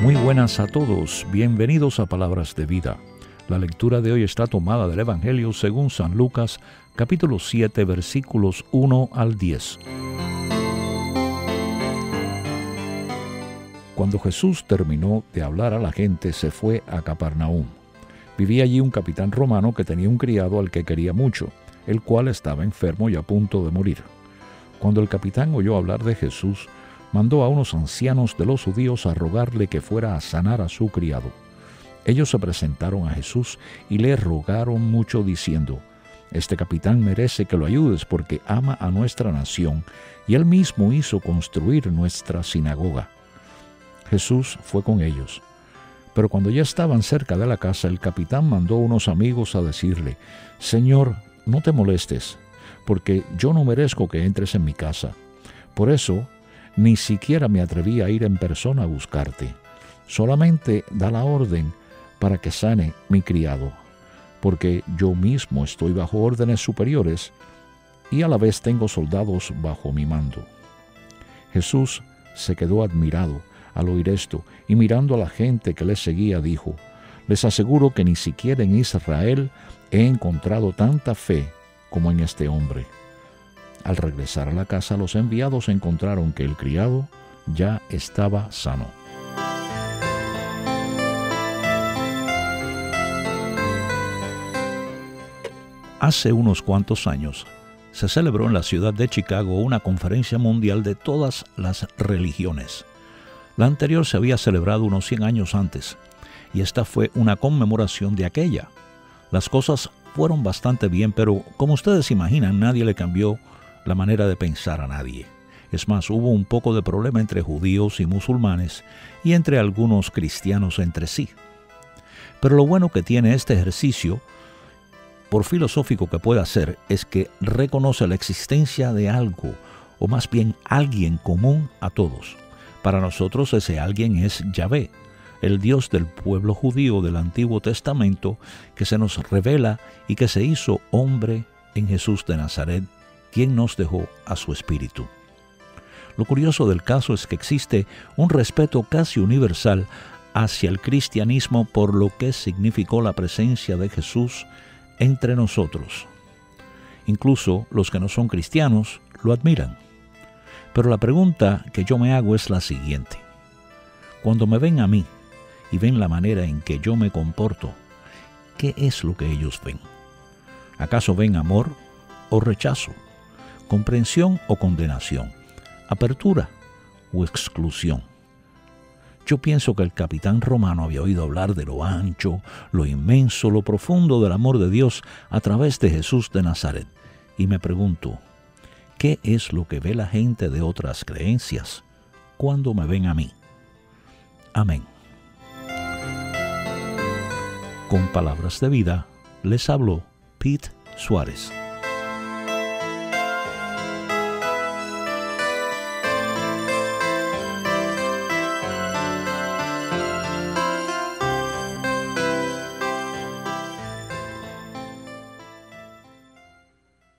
Muy buenas a todos, bienvenidos a Palabras de Vida. La lectura de hoy está tomada del Evangelio según San Lucas, capítulo 7, versículos 1 al 10. Cuando Jesús terminó de hablar a la gente, se fue a Capernaum. Vivía allí un capitán romano que tenía un criado al que quería mucho, el cual estaba enfermo y a punto de morir. Cuando el capitán oyó hablar de Jesús, mandó a unos ancianos de los judíos a rogarle que fuera a sanar a su criado. Ellos se presentaron a Jesús y le rogaron mucho diciendo: «Este capitán merece que lo ayudes porque ama a nuestra nación y él mismo hizo construir nuestra sinagoga». Jesús fue con ellos. Pero cuando ya estaban cerca de la casa, el capitán mandó unos amigos a decirle: «Señor, no te molestes, porque yo no merezco que entres en mi casa. Por eso, ni siquiera me atreví a ir en persona a buscarte. Solamente da la orden para que sane mi criado, porque yo mismo estoy bajo órdenes superiores y a la vez tengo soldados bajo mi mando». Jesús se quedó admirado al oír esto y mirando a la gente que le seguía dijo: «Les aseguro que ni siquiera en Israel he encontrado tanta fe como en este hombre». Al regresar a la casa, los enviados encontraron que el criado ya estaba sano. Hace unos cuantos años se celebró en la ciudad de Chicago una conferencia mundial de todas las religiones. La anterior se había celebrado unos 100 años antes, y esta fue una conmemoración de aquella. Las cosas fueron bastante bien, pero como ustedes imaginan, nadie le cambió la manera de pensar a nadie. Es más, hubo un poco de problema entre judíos y musulmanes y entre algunos cristianos entre sí. Pero lo bueno que tiene este ejercicio, por filosófico que pueda ser, es que reconoce la existencia de algo, o más bien alguien común a todos. Para nosotros ese alguien es Yahvé, el Dios del pueblo judío del Antiguo Testamento, que se nos revela y que se hizo hombre en Jesús de Nazaret, quien nos dejó a su Espíritu. Lo curioso del caso es que existe un respeto casi universal hacia el cristianismo por lo que significó la presencia de Jesús entre nosotros. Incluso los que no son cristianos lo admiran. Pero la pregunta que yo me hago es la siguiente: cuando me ven a mí y ven la manera en que yo me comporto, ¿qué es lo que ellos ven? ¿Acaso ven amor o rechazo? ¿Comprensión o condenación? ¿Apertura o exclusión? Yo pienso que el capitán romano había oído hablar de lo ancho, lo inmenso, lo profundo del amor de Dios a través de Jesús de Nazaret. Y me pregunto, ¿qué es lo que ve la gente de otras creencias cuando me ven a mí? Amén. Con Palabras de Vida, les habló Pete Suárez.